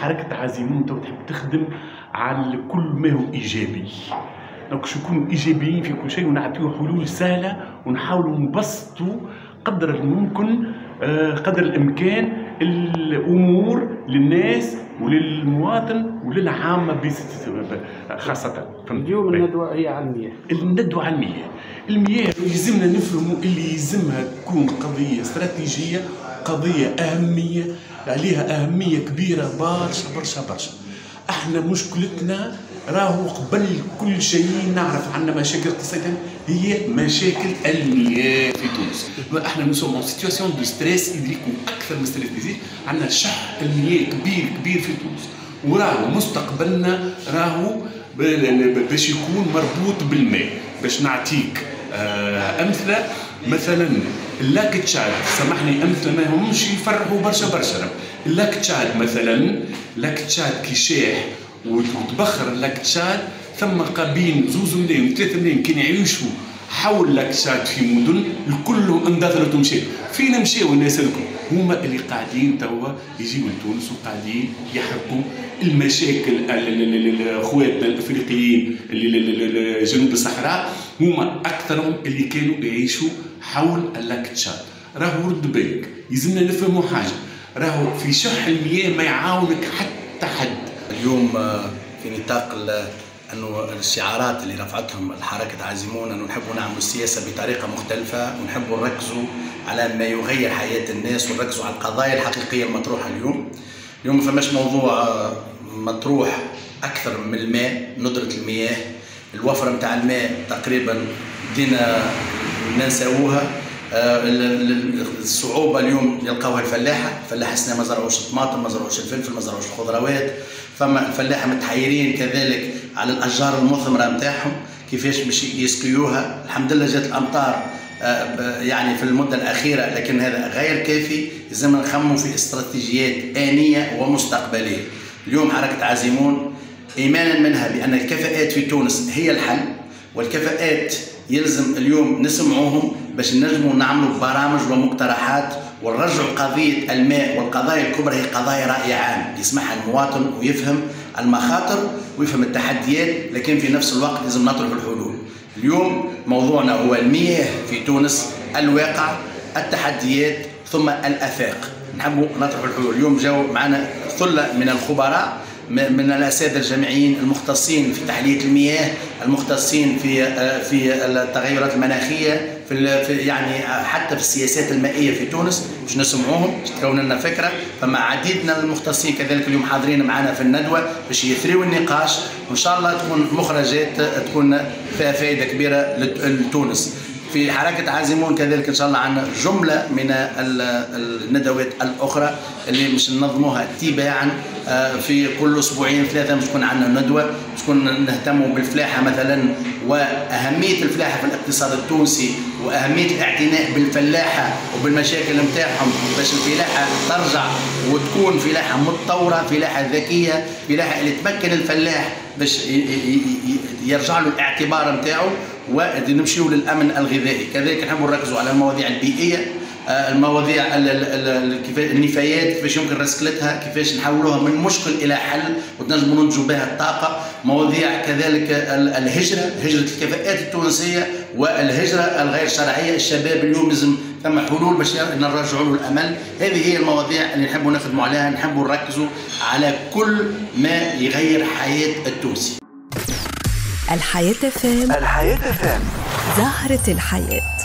حركة عزيمون تو تحب تخدم على كل ما هو إيجابي. دونك نكونوا إيجابيين في كل شيء ونعطيو حلول سهلة ونحاولوا نبسطوا قدر الممكن قدر الإمكان الأمور للناس وللمواطن وللعامة خاصة. اليوم الندوة هي عن المياه. الندوة عن المياه. المياه يلزمنا نفهموا اللي يلزمها تكون قضية استراتيجية، قضية أهمية عليها أهمية كبيرة برشا برشا برشا. احنا مشكلتنا راهو قبل كل شيء نعرف عندنا مشاكل اقتصادية هي مشاكل المياه في تونس. احنا نسوم سيتواسيون دو ستريس يدركوا اكثر من ستريس ديزيز، عندنا شح المياه كبير كبير في تونس، وراهو مستقبلنا راهو باش يكون مربوط بالماء. باش نعطيك امثله، مثلا اللاك تشاد، سامحني امثله ما همش يفرحوا برشا برشا. اللاك تشاد مثلا، لاك تشاد كي شاح وتبخر اللاك تشاد، ثم قابين 2 ملايين و 3 ملايين كانوا يعيشوا حول لاك تشاد في مدن الكلهم اندثرت ومشاو. فين مشاو الناس الكل؟ هما اللي قاعدين توا يجيو لتونس وقاعدين يحركوا المشاكل. خواتنا الافريقيين اللي جنوب الصحراء هما اكثرهم اللي كانوا يعيشوا حول اللاك تشاد. راهو رد بالك، يلزمنا نفهموا حاجه، راهو في شح المياه ما يعاونك حتى حد. اليوم في نطاق انه الشعارات اللي رفعتهم الحركه عازمون انه نحبوا نعملوا السياسه بطريقه مختلفه ونحبوا نركزوا على ما يغير حياه الناس ونركزوا على القضايا الحقيقيه المطروحه اليوم. اليوم ما فماش موضوع مطروح اكثر من الماء، ندره المياه، الوفره نتاع الماء تقريبا بدينا ننساوها. الصعوبه اليوم يلقاوها الفلاحه السنه ما زرعوش الطماطم، ما زرعوش الفلفل، ما زرعوش الخضروات. فما الفلاحه متحيرين كذلك على الاشجار المثمره نتاعهم كيفاش باش يسقيوها. الحمد لله جات الامطار يعني في المده الاخيره، لكن هذا غير كافي. لازم نخمموا في استراتيجيات آنية ومستقبليه. اليوم حركه عازمون ايمانا منها بان الكفاءات في تونس هي الحل، والكفاءات يلزم اليوم نسمعوهم باش نجموا نعملوا برامج ومقترحات ونرجعوا قضيه الماء والقضايا الكبرى هي قضايا رأي عام يسمعها المواطن ويفهم المخاطر ويفهم التحديات، لكن في نفس الوقت لازم نطرح الحلول. اليوم موضوعنا هو المياه في تونس، الواقع، التحديات ثم الآفاق. نحبوا نطرح الحلول. اليوم جاوا معنا ثله من الخبراء، من الاساتذه الجامعيين المختصين في تحليه المياه، المختصين في التغيرات المناخيه، في يعني حتى في السياسات المائيه في تونس، باش نسمعوهم باش تكون لنا فكره. فما عديد من المختصين كذلك اليوم حاضرين معنا في الندوه باش يثريوا النقاش، وان شاء الله تكون مخرجات تكون فيها فائده كبيره لتونس. في حركة عازمون كذلك إن شاء الله عندنا جملة من الندوات الأخرى اللي مش ننظموها تباعا في كل أسبوعين 3 مش تكون عندنا ندوة، مش تكون نهتموا بالفلاحة مثلا وأهمية الفلاحة في الاقتصاد التونسي وأهمية الاعتناء بالفلاحة وبالمشاكل نتاعهم باش الفلاحة ترجع وتكون فلاحة متطورة، فلاحة ذكية، فلاحة اللي تمكن الفلاح باش يرجع له الاعتبار نتاعو ونمشيو للامن الغذائي. كذلك نحبوا نركزوا على المواضيع البيئيه، المواضيع النفايات كيفاش يمكن رسكلتها، كيفاش نحولوها من مشكل الى حل وتنجموا ننتجوا بها الطاقه. مواضيع كذلك الهجره، هجره الكفاءات التونسيه والهجره الغير شرعيه. الشباب اليوم لازم ثم حلول باش نرجعوا له الامل. هذه هي المواضيع اللي نحبوا نخدموا عليها، نحبوا نركزوا على كل ما يغير حياه التونسي. الحياة FM، الحياة FM، زهرة الحياة.